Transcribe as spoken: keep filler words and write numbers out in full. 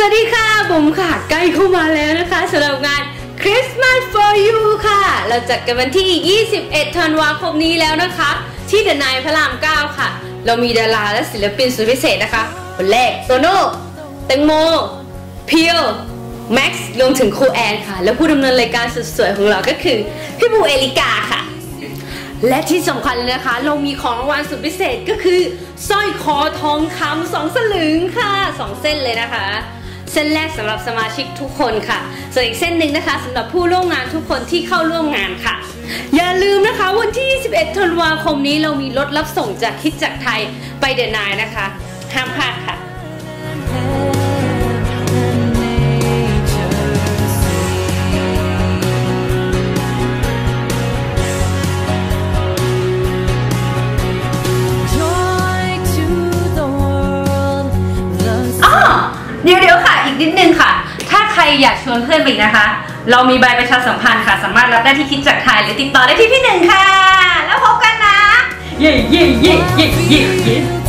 วัสดีค่ะบุ๋มค่ะใกล้เข้ามาแล้วนะคะสำหรับงาน Christmas for You ค่ะเราจัดกันวันที่ยี่สิบเอ็ดธันวาคมนี้แล้วนะคะที่เดอะไนน์พระรามเก้าค่ะเรามีดาราและศิลปินสุดพิเศษนะคะคนแรกโตโน่แตงโมเพียวแม็กซ์รวมถึงครูแอนค่ะและผู้ดำเนินรายการสุดสวยของเราก็คือพี่บูเอลิกาค่ะและที่สำคัญเลยนะคะเรามีของรางวัลสุดพิเศษก็คือสร้อยคอทองคำสองสลึงค่ะสองเส้นเลยนะคะเส้นแรกสำหรับสมาชิกทุกคนค่ะส่วนอีกเส้นหนึ่งนะคะสำหรับผู้ร่วมงานทุกคนที่เข้าร่วมงานค่ะอย่าลืมนะคะวันที่ยี่สิบเอ็ดธันวาคมนี้เรามีรถรับส่งจากคิดจักไทยไปเดอะไนน์นะคะห้ามพลาดค่ะเดี๋ยวเดี๋ยวค่ะอีกนิดนึงค่ะถ้าใครอยากชวนเพื่อนไปนะคะเรามีใบประชาสัมพันธ์ค่ะสามารถรับได้ที่คิดจักไทยหรือติดต่อได้ที่พี่หนึ่งค่ะแล้วพบกันนะเย่เย่เย่เย่เย่